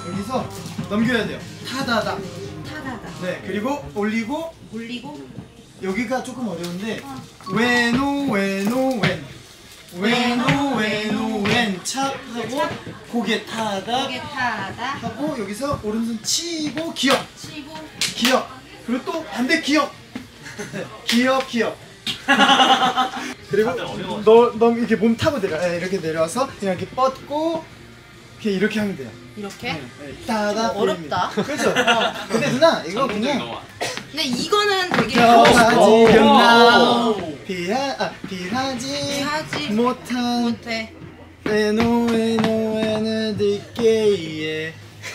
여기서 넘겨야 돼요. 타다다. 네, 그리고 올리고 여기가 조금 어려운데 웬 찹 하고 고개 타다 하고 여기서 오른손 치고 기억 그리고 또 반대 기억 기억 그리고 너 이렇게 몸 타고 이렇게 내려와서 그냥 이렇게 뻗고 이렇게 하면 돼요. 이렇게? 네, 따다 어렵다. 그렇죠. 근데 누나 이거 그냥 근데 이거는 되게 비하지 못해 에노에는 듣게예.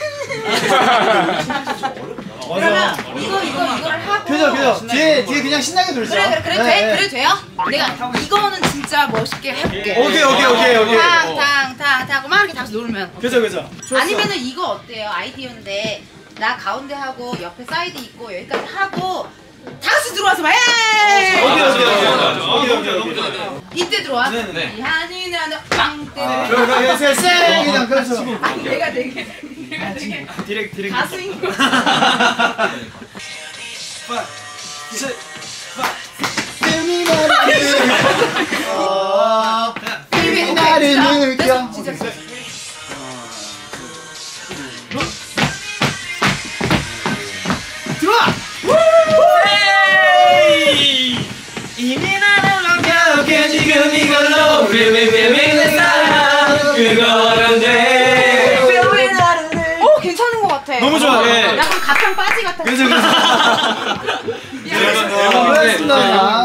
그러면 이거를 하고 그죠 뒤에 그냥 신나게 돌죠. 그래 돼요? 내가 이거는 진짜 멋있게 해볼게. 오케이 탕 하고 막 이렇게 다시 놀면 그죠 아니면은 이거 어때요? 아이디어인데 나 가운데 하고 옆에 사이드 있고 여기까지 하고 다 같이 들어와서 막 오케이 이때 들어와. 네네. 이 한이는 빵 때려. 그냥 그렇죠. 내가 되게 디렉트 가수인 거. 뱀이 나를 느껴. 진짜. 들어와. 이미 나를 넘겨게 지금 이걸로 내 사랑 그거는 돼. 오 괜찮은 것 같아. 너무 좋아. 약간 가평 빠지 같아. 그죠. 고맙습니다.